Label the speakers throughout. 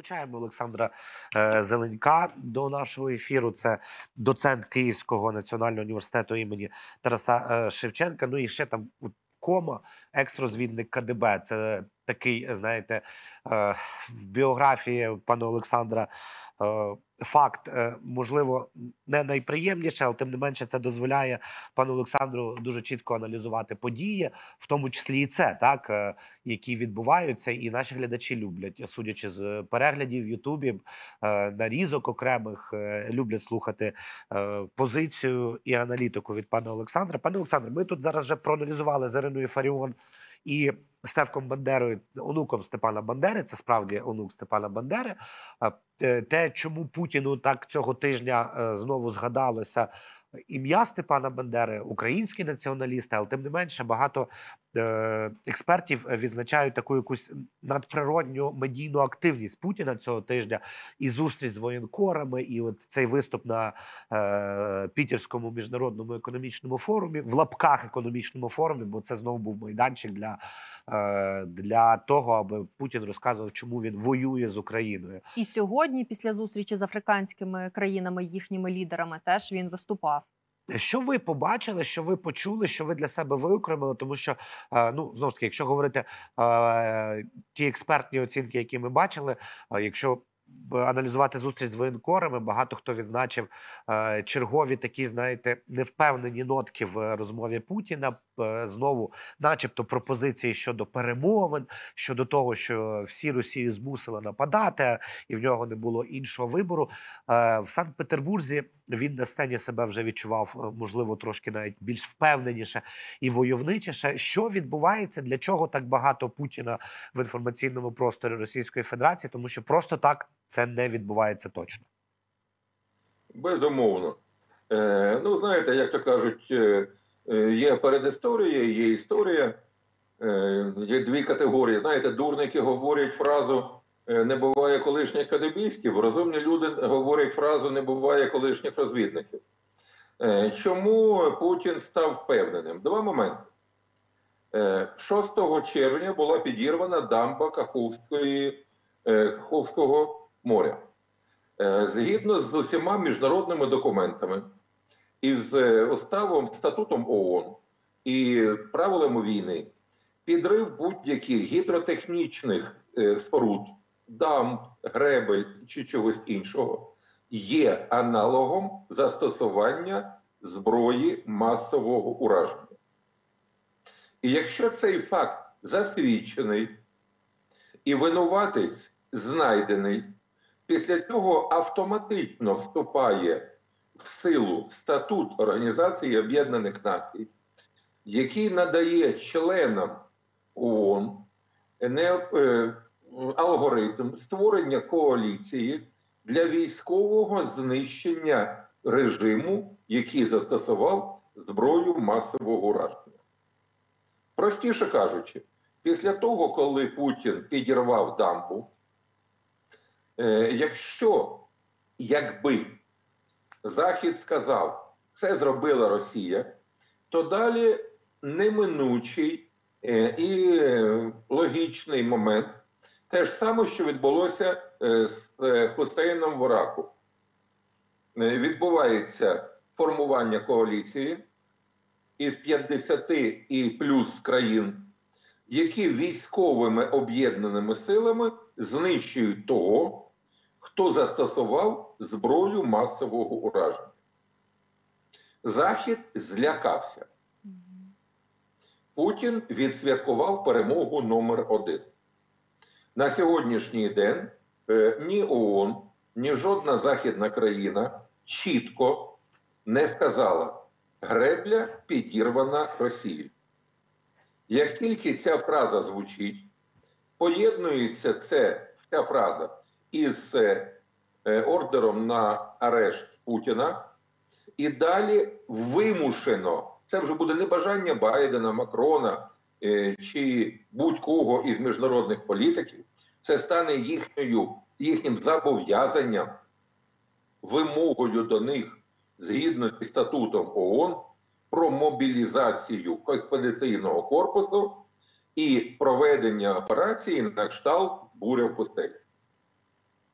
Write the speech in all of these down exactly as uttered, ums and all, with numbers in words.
Speaker 1: залучаємо Олександра е, Зеленька до нашого ефіру. Це доцент Київського національного університету імені Тараса е, Шевченка. Ну і ще там Кома, екс-розвідник КДБ. Це такий, знаєте, е, в біографії пана Олександра е, факт, е, можливо, не найприємніше, але тим не менше це дозволяє пану Олександру дуже чітко аналізувати події, в тому числі і це, так, е, які відбуваються, і наші глядачі люблять, судячи з переглядів в Ютубі, е, нарізок окремих, е, люблять слухати е, позицію і аналітику від пана Олександра. Пане Олександре, ми тут зараз вже проаналізували з Іриною Фаріон і Стефком Бандерою, онуком Степана Бандери, це справді онук Степана Бандери, те, чому Путіну так цього тижня знову згадалося ім'я Степана Бандери, українські націоналісти, але тим не менше багато е, експертів відзначають таку якусь надприродню медійну активність Путіна цього тижня, і зустріч з воєнкорами, і от цей виступ на е, Пітерському міжнародному економічному форумі, в лапках економічному форумі, бо це знову був майданчик для, е, для того, аби Путін розказував, чому він воює з Україною.
Speaker 2: І сьогодні, після зустрічі з африканськими країнами, їхніми лідерами, теж він виступав.
Speaker 1: Що ви побачили, що ви почули, що ви для себе виокремили? Тому що, ну, знову ж таки, якщо говорити ті експертні оцінки, які ми бачили, якщо аналізувати зустріч з воєнкорами, багато хто відзначив е, чергові такі, знаєте, невпевнені нотки в розмові Путіна, е, знову начебто пропозиції щодо перемовин, щодо того, що всі Росію змусили нападати, і в нього не було іншого вибору. Е, в Санкт-Петербурзі він на сцені себе вже відчував, можливо, трошки навіть більш впевненіше і войовничіше. Що відбувається, для чого так багато Путіна в інформаційному просторі Російської Федерації? Тому що просто так це не відбувається точно.
Speaker 3: Безумовно. Е, ну, знаєте, як то кажуть, е, є передісторія, є історія, е, є дві категорії. Знаєте, дурники говорять фразу «не буває колишніх кадебістів», розумні люди говорять фразу «не буває колишніх розвідників». Е, чому Путін став впевненим? Два моменти. Е, шостого червня була підірвана дамба Каховської, е, Каховського моря. Згідно з усіма міжнародними документами, із уставом, статутом ООН і правилами війни, підрив будь-яких гідротехнічних споруд, дамб, гребель чи чогось іншого є аналогом застосування зброї масового ураження. І якщо цей факт засвідчений і винуватець знайдений, після цього автоматично вступає в силу статут Організації Об'єднаних Націй, який надає членам ООН не, е, алгоритм створення коаліції для військового знищення режиму, який застосував зброю масового ураження. Простіше кажучи, після того, коли Путін підірвав дамбу, якщо, якби Захід сказав, це зробила Росія, то далі неминучий і логічний момент, те ж саме, що відбулося з Хусейном в Іраку. Відбувається формування коаліції із п'ятдесяти і плюс країн, які військовими об'єднаними силами знищують того, хто застосував зброю масового ураження. Захід злякався. Путін відсвяткував перемогу номер один. На сьогоднішній день е, ні ООН, ні жодна західна країна чітко не сказала: гребля підірвана Росією. Як тільки ця фраза звучить, поєднується це, ця фраза із е, ордером на арешт Путіна, і далі вимушено, це вже буде не бажання Байдена, Макрона е, чи будь-кого із міжнародних політиків, це стане їхньою, їхнім зобов'язанням, вимогою до них, згідно зі статутом ООН, про мобілізацію експедиційного корпусу і проведення операції на кшталт «Буря в пустелі».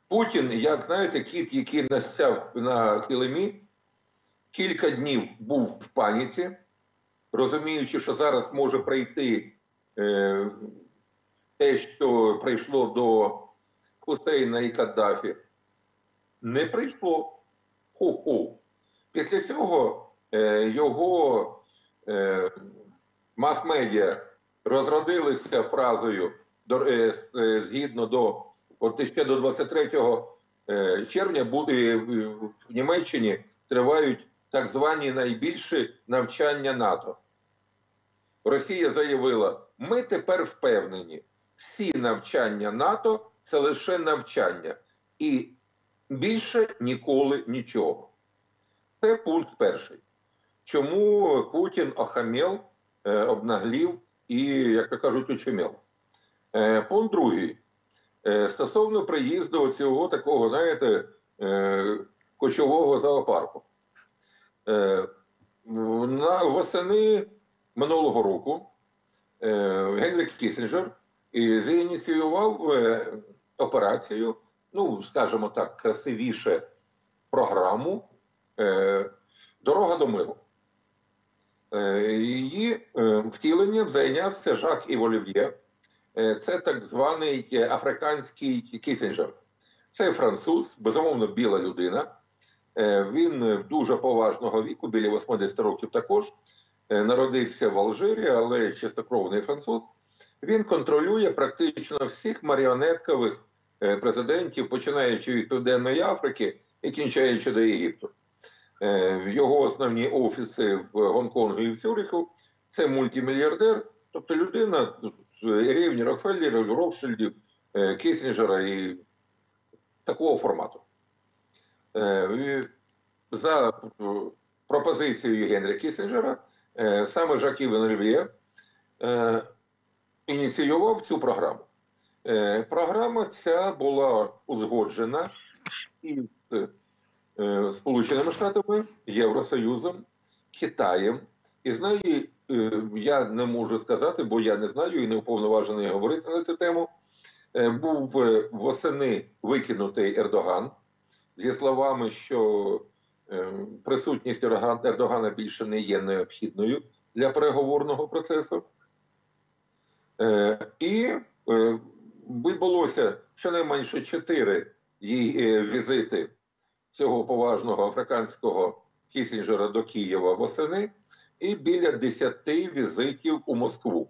Speaker 3: Путін, як знаєте, кіт, який насяв на килимі, кілька днів був в паніці, розуміючи, що зараз може прийти е, те, що прийшло до Хусейна і Каддафі. Не прийшло. Хо-хо. Після цього е, його е, мас-медіа розродилися фразою до, е, е, згідно до, от ще до двадцять третього червня буде в Німеччині тривають так звані найбільші навчання НАТО. Росія заявила, ми тепер впевнені, всі навчання НАТО – це лише навчання. І більше ніколи нічого. Це пункт перший. Чому Путін охамел, обнаглів і, як то кажуть, очумел. Пункт другий. Стосовно приїзду цього такого, знаєте, кочового зоопарку. На восени минулого року Генрі Кіссінджер зініціював операцію, ну, скажімо так, красивіше програму «Дорога до миру». Її втіленням зайнявся Жак Ів Олів'є. Це так званий африканський Кіссінджер. Це француз, безумовно, біла людина. Він дуже поважного віку, біля вісімдесят років також. Народився в Алжирі, але чистокровний француз. Він контролює практично всіх маріонеткових президентів, починаючи від Південної Африки і кінчаючи до Єгипту. Його основні офіси в Гонконгу і в Цюриху – це мультимільярдер, тобто людина рівні Рокфеллера, Ротшильдів, Кіссінджера і такого формату. За пропозицією Генрі Кіссінджера саме Жак Ів Олів'є ініціював цю програму. Програма ця була узгоджена із Сполученими Штатами, Євросоюзом, Китаєм. І з неї я не можу сказати, бо я не знаю і не уповноважений говорити на цю тему. Був восени викинутий Ердоган зі словами, що присутність Ердогана більше не є необхідною для переговорного процесу. І відбулося щонайменше чотири візити цього поважного африканського Кіссінджера до Києва восени і біля десяти візитів у Москву.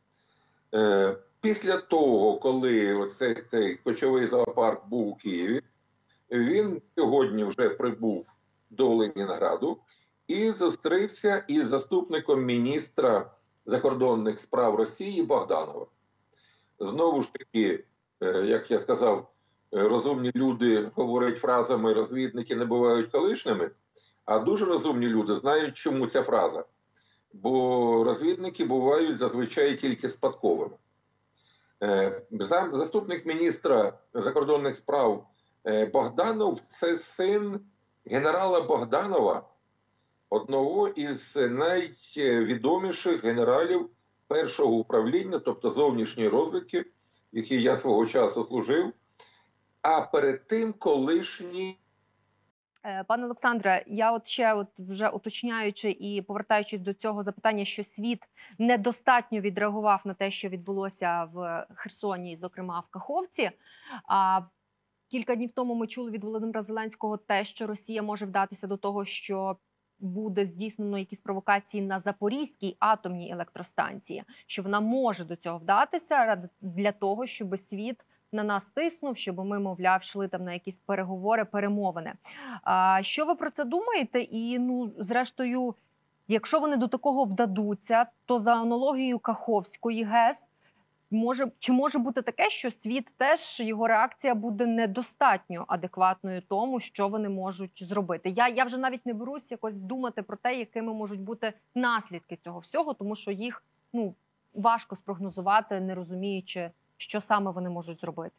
Speaker 3: Після того, коли оцей, цей кочовий зоопарк був у Києві, він сьогодні вже прибув до Ленінграду і зустрівся із заступником міністра закордонних справ Росії Богданова. Знову ж таки, як я сказав, розумні люди говорять фразами «розвідники не бувають колишніми», а дуже розумні люди знають, чому ця фраза. Бо розвідники бувають зазвичай тільки спадковими. Заступник міністра закордонних справ Богданов – це син генерала Богданова, одного із найвідоміших генералів першого управління, тобто зовнішньої розвідки, в якій я свого часу служив, а перед тим колишній.
Speaker 2: Пане Олександре, я от ще от вже уточняючи і повертаючись до цього запитання, що світ недостатньо відреагував на те, що відбулося в Херсоні, зокрема в Каховці. А кілька днів тому ми чули від Володимира Зеленського те, що Росія може вдатися до того, що буде здійснено якісь провокації на Запорізькій атомній електростанції, що вона може до цього вдатися для того, щоб світ на нас тиснув, щоб ми, мовляв, йшли там на якісь переговори, перемовини. А що ви про це думаєте? І, ну, зрештою, якщо вони до такого вдадуться, то за аналогією Каховської ГЕС, може, чи може бути таке, що світ теж, його реакція буде недостатньо адекватною тому, що вони можуть зробити? Я, я вже навіть не берусь якось думати про те, якими можуть бути наслідки цього всього, тому що їх, ну, важко спрогнозувати, не розуміючи, що саме вони можуть зробити.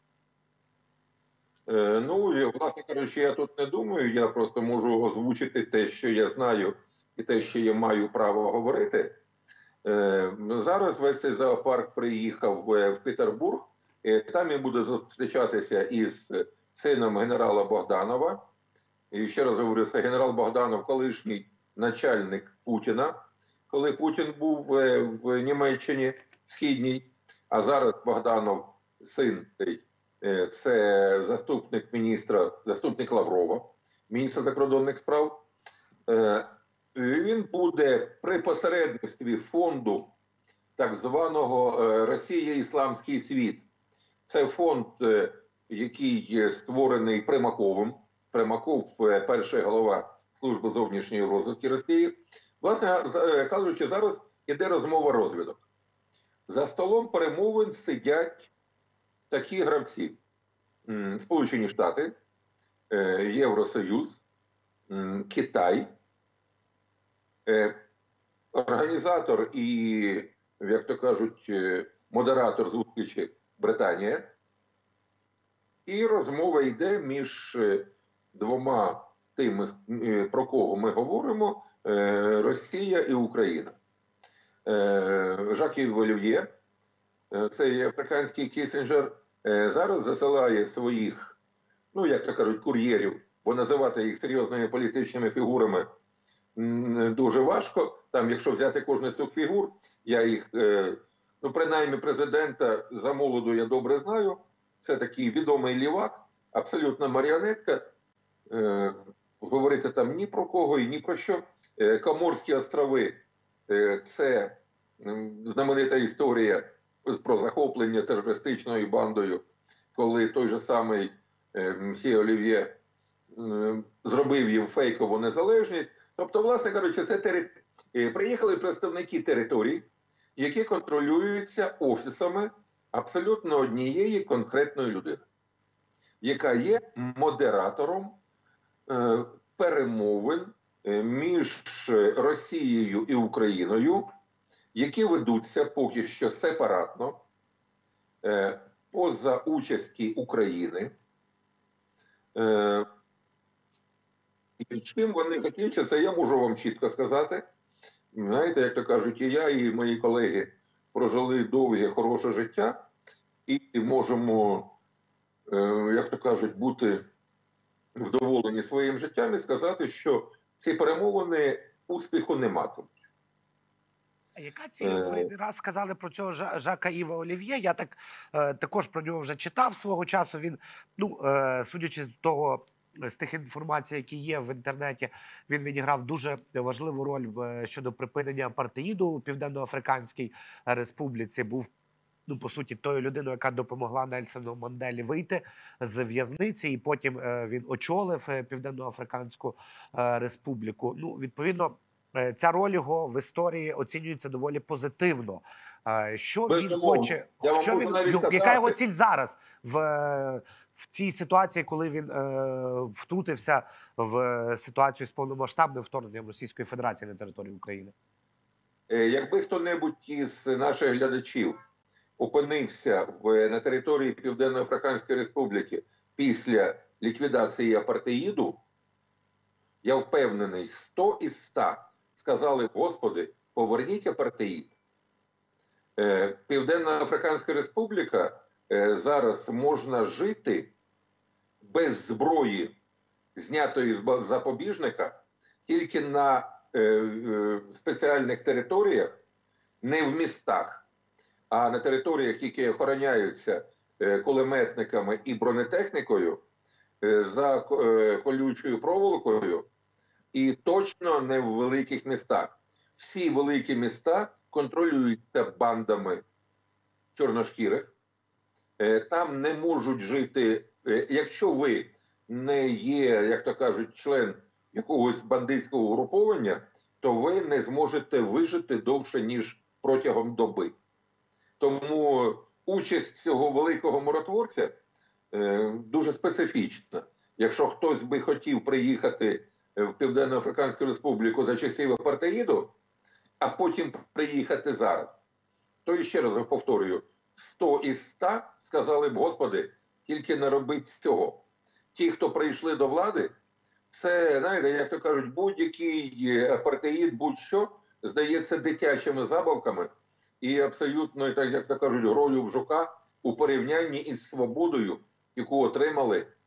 Speaker 3: Е, ну, власне кажучи, я тут не думаю, я просто можу озвучити те, що я знаю, і те, що я маю право говорити. Е, зараз весь цей зоопарк приїхав в, в Петербург, і там він буде зустрічатися із сином генерала Богданова. І ще раз говорю, це генерал Богданов, колишній начальник Путіна, коли Путін був в Німеччині Східній, а зараз Богданов, син, це заступник міністра, заступник Лаврова, міністра закордонних справ. Він буде при посередництві фонду так званого «Росія. Ісламський світ». Це фонд, який створений Примаковим. Примаков – перший голова служби зовнішньої розвідки Росії. Власне кажучи, зараз іде розмова розвідок. За столом перемовин сидять такі гравці: Сполучені Штати, Євросоюз, Китай, організатор і, як то кажуть, модератор зустрічі Британія. І розмова йде між двома тими, про кого ми говоримо, Росія і Україна. Жак-Ів Олів'є, цей африканський Кісінджер, зараз засилає своїх, ну, як то кажуть, кур'єрів, бо називати їх серйозними політичними фігурами дуже важко. Там, якщо взяти кожну з цих фігур, я їх, ну, принаймні президента за молоду я добре знаю. Це такий відомий лівак, абсолютно маріонетка. Е, говорити там ні про кого і ні про що. Е, Коморські острови е, – це знаменита історія про захоплення терористичною бандою, коли той же самий е, мсьє Олів'є е, зробив їм фейкову незалежність. Тобто, власне кажучи, це тери... е, приїхали представники територій, які контролюються офісами абсолютно однієї конкретної людини, яка є модератором е, перемовин е, між Росією і Україною, які ведуться поки що сепаратно, е, поза участі України. Е, і чим вони закінчаться, я можу вам чітко сказати. Знаєте, як то кажуть, і я, і мої колеги прожили довге, хороше життя, і можемо, як то кажуть, бути вдоволені своїм життям і сказати, що ці перемовини успіху не матимуть.
Speaker 1: А яка ціль? Ви раз сказали про цього Жака Іва Олів'є, я так також про нього вже читав свого часу. Він, ну, судячи з того, з тих інформацій, які є в інтернеті, він відіграв дуже важливу роль щодо припинення апартеїду у Південно-Африканській Республіці. Був, ну, по суті, тою людиною, яка допомогла Нельсону Манделі вийти з в'язниці, і потім він очолив Південно-Африканську Республіку. Ну, відповідно, ця роль його в історії оцінюється доволі позитивно. Що
Speaker 3: Без
Speaker 1: він
Speaker 3: умов.
Speaker 1: хоче,
Speaker 3: Я
Speaker 1: що він,
Speaker 3: сказати,
Speaker 1: яка його ціль зараз в, в цій ситуації, коли він е, втрутився в ситуацію з повномасштабним вторгненням Російської Федерації на територію України?
Speaker 3: Якби хто-небудь із наших глядачів опинився в, на території Південно-Африканської Республіки після ліквідації апартеїду, я впевнений, сто із ста сказали б: Господи, поверніть апартеїд. Південно-Африканська Республіка зараз можна жити без зброї, знятої з запобіжника, тільки на спеціальних територіях, не в містах, а на територіях, які охороняються кулеметниками і бронетехнікою, за колючою проволокою, і точно не в великих містах. Всі великі міста контролюються бандами чорношкірих. Там не можуть жити, якщо ви не є, як то кажуть, член якогось бандитського угруповання, то ви не зможете вижити довше, ніж протягом доби. Тому участь цього великого миротворця дуже специфічна. Якщо хтось би хотів приїхати в Південно-Африканську Республіку за часів апартеїду, а потім приїхати зараз, то ще раз повторюю, сто із ста сказали б: Господи, тільки не робіть цього. Ті, хто прийшли до влади, це, знаєте, як то кажуть, будь-який апартеїд, будь-що, здається дитячими забавками і абсолютно, так як то кажуть, грою в жука у порівнянні із свободою, яку отримали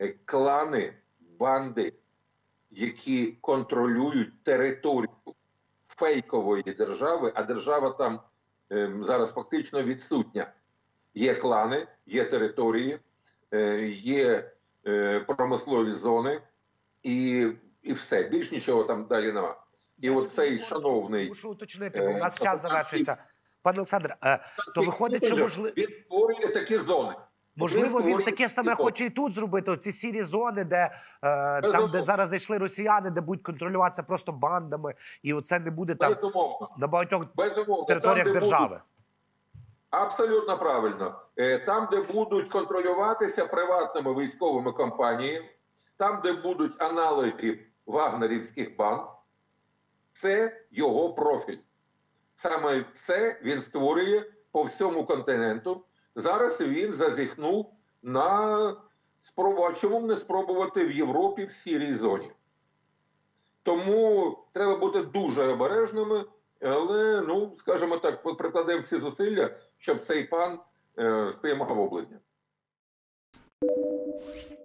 Speaker 3: е, клани, банди, які контролюють територію фейкової держави, а держава там е, зараз фактично відсутня. Є клани, є території, е, є е, промислові зони і, і все. Більш нічого там далі нема. І
Speaker 1: Я
Speaker 3: оцей
Speaker 1: ще
Speaker 3: шановний...
Speaker 1: Мушу уточнити, бо у нас
Speaker 3: е,
Speaker 1: час завершується. Пане Олександре, е, то виходить, що можливо...
Speaker 3: Він створює такі зони.
Speaker 1: Можливо, він
Speaker 3: створює
Speaker 1: таке саме
Speaker 3: такі
Speaker 1: хоче і тут зробити. Оці сірі зони, де е, там,
Speaker 3: Безумовно.
Speaker 1: де зараз зайшли росіяни, де будуть контролюватися просто бандами, і оце не буде там
Speaker 3: Безумовно.
Speaker 1: на багатьох
Speaker 3: Безумовно.
Speaker 1: територіях
Speaker 3: Там, де
Speaker 1: держави.
Speaker 3: будуть- Абсолютно правильно. Е, Там, де будуть контролюватися приватними військовими компаніями, там, де будуть аналоги вагнерівських банд, це його профіль. Саме це він створює по всьому континенту. Зараз він зазіхнув на спробу, а чому б не спробувати в Європі в сірій зоні. Тому треба бути дуже обережними, але, ну, скажімо так, ми прикладемо всі зусилля, щоб цей пан е, спіймав облизня.